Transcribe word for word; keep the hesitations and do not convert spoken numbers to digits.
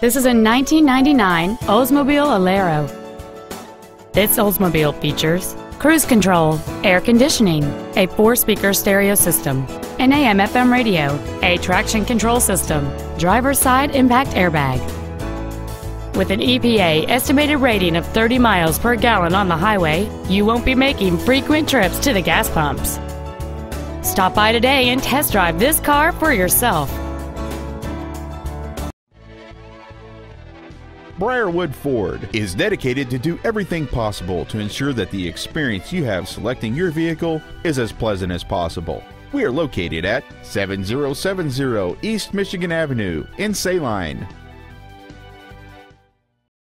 This is a nineteen ninety-nine Oldsmobile Alero. This Oldsmobile features cruise control, air conditioning, a four-speaker stereo system, an A M F M radio, a traction control system, driver's side impact airbag. With an E P A estimated rating of thirty miles per gallon on the highway, you won't be making frequent trips to the gas pumps. Stop by today and test drive this car for yourself. Briarwood Ford is dedicated to do everything possible to ensure that the experience you have selecting your vehicle is as pleasant as possible. We are located at seven zero seven zero East Michigan Avenue in Saline.